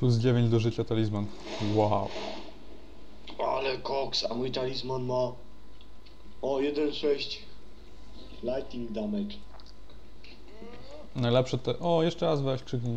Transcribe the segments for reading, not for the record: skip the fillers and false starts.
Plus 9 do życia talizman. Wow. Ale koks, a mój talizman ma... O, 1,6. Lightning damage. Najlepsze te... O, jeszcze raz weź, krzyknij.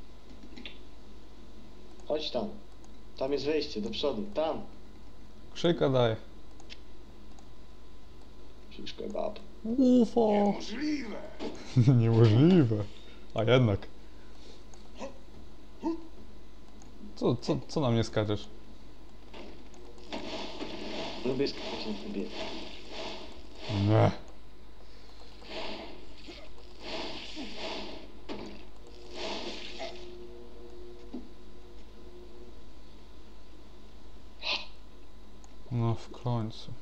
Chodź tam. Tam jest wejście, do przodu. Tam. Krzyka daj. Shish kebab. UFO. Niemożliwe! Niemożliwe. A jednak. Co na mnie skaczesz? Lubię skakać na sobie. Nie. No w końcu.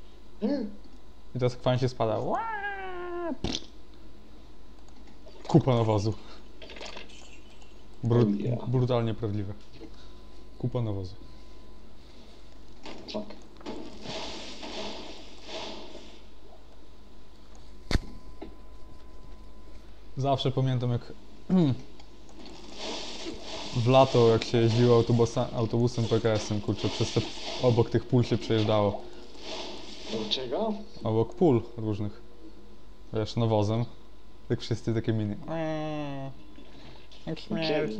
I teraz kwan się spada. Kupa nawozu. Brutalnie prawdziwe. Kupa nawozu. Fuck. Zawsze pamiętam jak w lato jak się jeździło autobusem PKS-em, kurczę, przez te obok tych pól się przejeżdżało. Do czego? Obok pól różnych. Wiesz, nawozem. Jak wszyscy takie miny. Jak śmierci.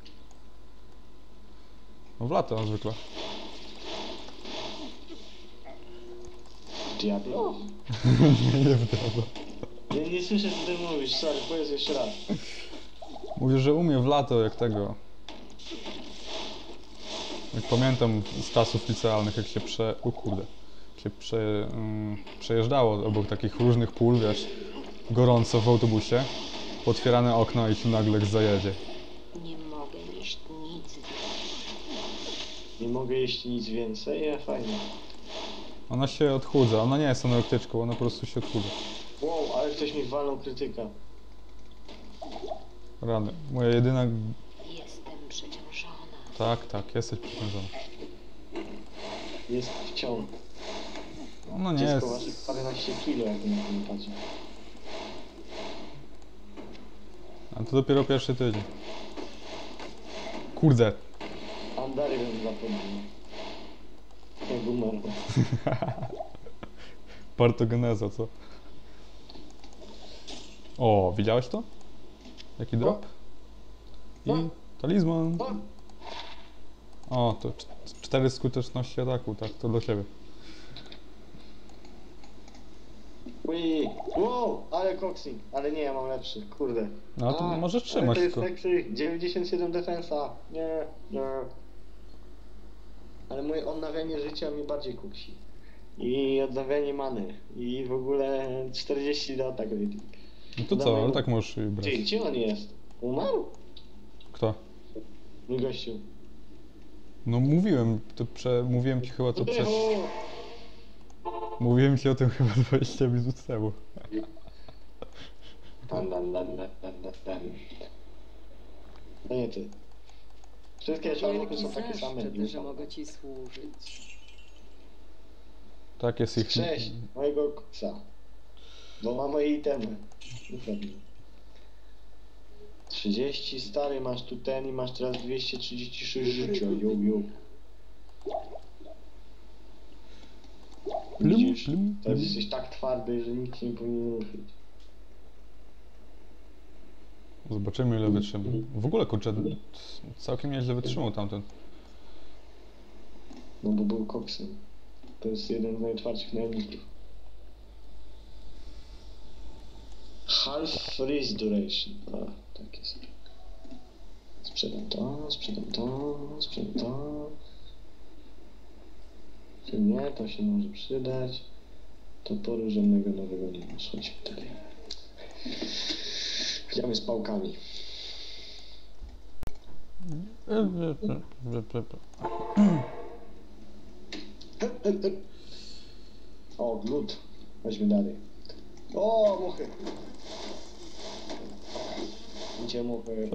No w lato zwykle. Diablo? Nie w diablo. Nie słyszę co ty mówisz, sorry, powiedz jeszcze raz. Mówię, że umie w lato jak tego. Jak pamiętam z czasów licealnych, jak się przejeżdżało obok takich różnych pól, wiesz, gorąco w autobusie, otwierane okno i się nagle zajedzie. Nie mogę jeść nic. Nie mogę jeść nic więcej? Ja fajnie. Ona się odchudza, ona nie jest anorektyczką, ona po prostu się odchudza. Wow, ale ktoś mi walnął krytyka. Rany. Moja jedyna... Jestem przeciążona. Tak, jesteś przeciążona. Jest wciąż. Ona nie Dziecko jest... waży paręnaście kilo, jak na to nie patrzy. A to dopiero pierwszy tydzień. Kurde. Andary bym zapomniał. Jak umarł. Partogeneza, co? O, widziałeś to? Jaki drop? I talizman. O, to 4 skuteczności ataku, tak, to dla ciebie. Ui, wow, ale koksing. Ale nie, ja mam lepszy, kurde. No to możesz Ale trzymać to jest tylko. lepszy, 97 defensa. Nie. Ale moje odnawianie życia mnie bardziej kusi. I odnawianie many. I w ogóle 40 do ataku. No to co, ale tak możesz jej brać. Gdzie on jest? Umarł? Kto? Mój gościu. No mówiłem, mówiłem ci chyba to przed... Mówiłem ci o tym chyba 20 minut temu. No nie ty. Wszystkie czarnuchy są takie same. że mogę ci służyć. Tak jest ich... 6 mojego koksa. Bo ma moje itemy. Pewnie. 30 stary, masz tu ten i masz teraz 236 życia. Yo. Widzisz? Teraz jesteś tak twardy, że nikt nie powinien ruszyć. Zobaczymy ile wytrzyma. W ogóle kurczę, całkiem nieźle wytrzymał tamten. No bo był koksem. To jest jeden z najtwardszych najemników. Half freeze duration. A, tak jest. Sprzedam to. Czy nie, to się może przydać. Toporu żadnego nowego nie masz. Chodź tutaj. Gramy z pałkami. O, glut. Weźmy dalej. O, muchy. Gdzie muchy?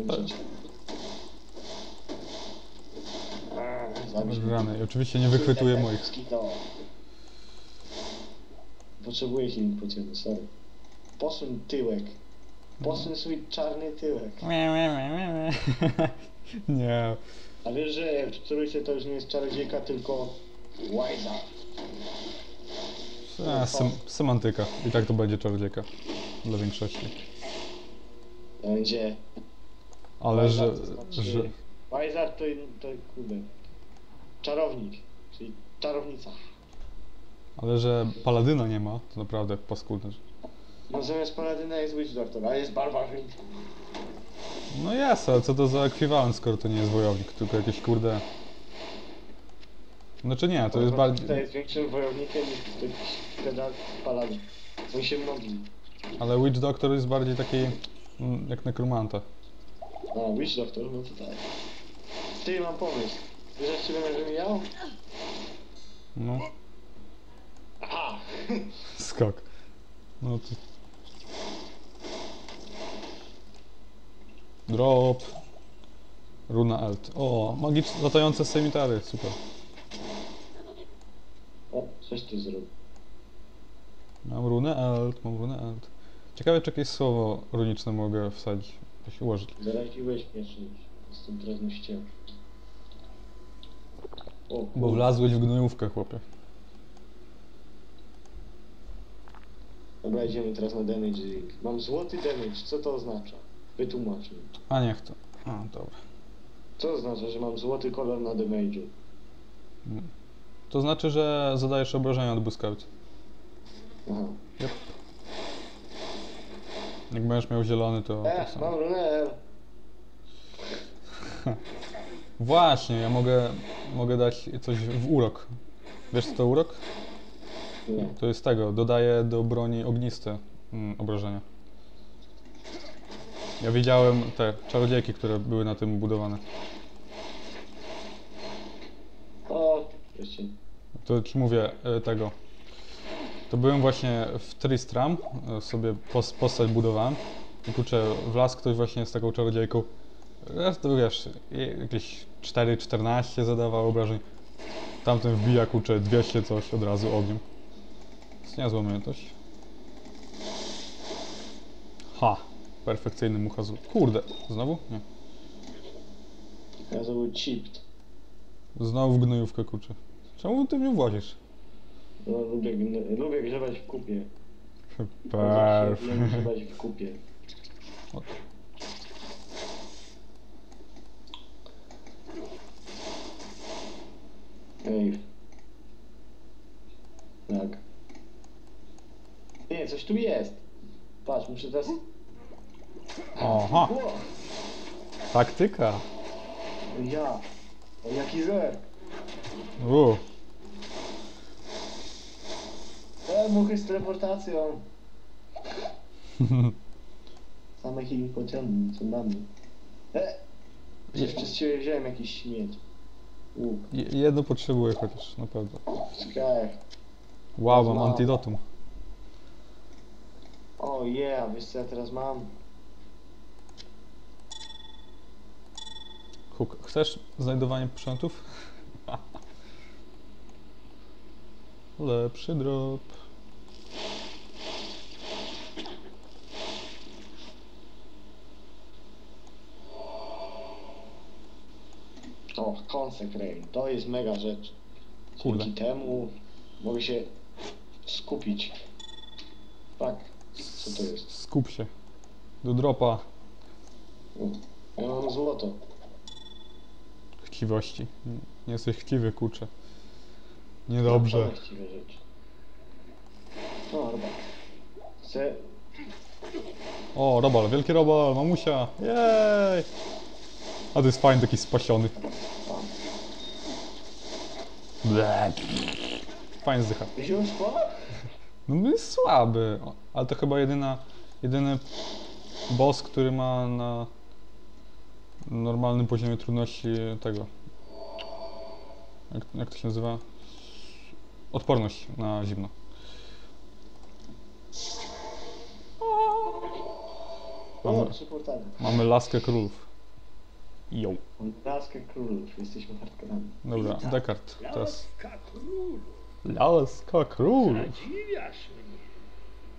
Rany. I oczywiście nie wychwytuję moich. Potrzebuję healing pociągu, sorry. Posuń tyłek. Posuń swój czarny tyłek. Nie. A wiesz, że w trójce to już nie jest czarodziejka, tylko Łajza. Semantyka. I tak to będzie czarodziejka. Dla większości. Będzie. Ale że... Łajzar to znaczy- że... Łajzar to kurde. Czarownik. Czyli czarownica. Ale że paladyna nie ma, to naprawdę paskudne. No zamiast paladyna jest Witch Doctor, a jest barbarzyńca. No jest, ale co to za ekwiwalent, skoro to nie jest wojownik, tylko jakieś kurde... Znaczy nie, to jest bardziej... To jest większym wojownikiem niż jakiś pedal paladyn. Oni się mogli. Ale Witch Doctor jest bardziej taki... jak nekromanta. A, Witch Doctor, no to tak. Ty, mam pomysł. Wiesz, jak cię będę mijał? No, Aha! skok. No to... Drop. Runa Elt. O, magiczne latające semitary, super. O, coś ty zrobił. Mam runę Elt, mam runę Elt. Ciekawe, czy jakieś słowo runiczne mogę wsadzić, jakieś ułożyć. Zaraziłeś mnie czymś. Jestem teraz na ścianie. O, Bo kurde. wlazłeś w gnojówkę, chłopie. Dobra, idziemy teraz na damage ring. Mam złoty damage, co to oznacza? Wytłumacz mi. A nie chcę. A, dobra. Co oznacza, że mam złoty kolor na damage'u? To znaczy, że zadajesz obrażenia od błyskawic. Aha. Jak będziesz miał zielony, to tak samo. Mam runę. Właśnie, ja mogę dać coś w urok. Wiesz co to urok? Nie. To jest tego, dodaję do broni ogniste obrażenia. Ja widziałem te czarodziejki, które były na tym budowane. O, jeszcze. To ci mówię tego. To byłem właśnie w Tristram, sobie postać budowałem. I kurczę, wlazł ktoś właśnie z taką czarodziejką. To wiesz, jakieś 4-14 zadawał obrażeń. Tamten wbija kurczę 200 coś od razu ogniem. Jest niezła umiejętność. Ha! Perfekcyjny muchazu. Kurde, znowu? Nie. Ja to był chipped. Znowu w gnojówkę kurczę. Czemu ty mnie włazisz? No, lubię grzebać w kupie. Perfekt. Lubię grzebać w kupie. Ej. Tak. Nie, coś tu jest. Patrz, muszę teraz... Aha, O, taktyka. ja. O, jaki zer. Muchy z teleportacją. Same ich pociągną, co mamy. Coś przez ciebie wziąłem jakiś śmieć. Łuk. Jedno potrzebuję chociaż, naprawdę. Czekaj. Wow, mam Mam. antidotum. O yeah, wiesz co ja teraz mam? Huk, chcesz znajdowanie sprzętów? Lepszy drop. O, Consecrate. To jest mega rzecz. Kurde. Dzięki temu mogę się skupić. Tak. Co to jest? Skup się. Do dropa O, ja mam złoto. chciwości. Nie jesteś chciwy, kurczę. Niedobrze. To właściwe rzeczy. No, dobra. Chcę... O, robal, wielki robal, mamusia. Jej! A to jest fajny, taki spasiony. Ble. Fajny zdycha. Wziąłem szkło? No jest słaby, ale to chyba jedyny boss, który ma na normalnym poziomie trudności tego. Jak to się nazywa? Odporność na zimno. O, 3 portale. Mamy laskę królów. Jo. Mam laskę królów, jesteśmy hardkorami. Dobra, Descartes. Teraz. Laska królu, Laska królów. zadziwiasz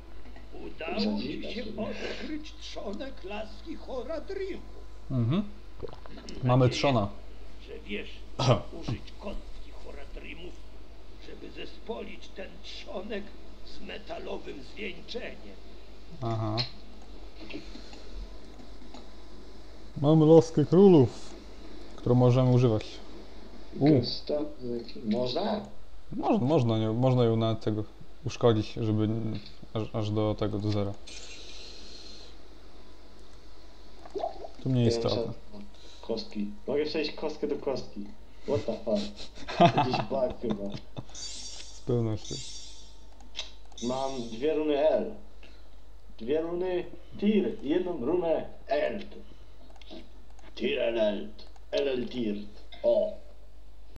mnie. Udało ci Zadziwiasz się mnie. odkryć trzonek laski Horadrimu. Mhm. Mamy nadzieję, trzona. że wiesz, użyć kostki Horadrimów, żeby zespolić ten trzonek z metalowym zwieńczeniem. Aha. Mamy laskę królów, którą możemy używać. Można? Można, nie, można ją nawet tego uszkodzić, żeby aż do tego, do zera. Tu nie jest istotne. Kostki. Mogę przejść kostkę do kostki. What the fuck? Jakiś bug chyba. Z pewnością. Mam 2 runy L. 2 runy Tir. 1 runę Eld. Tir Eld. LL Tir. O.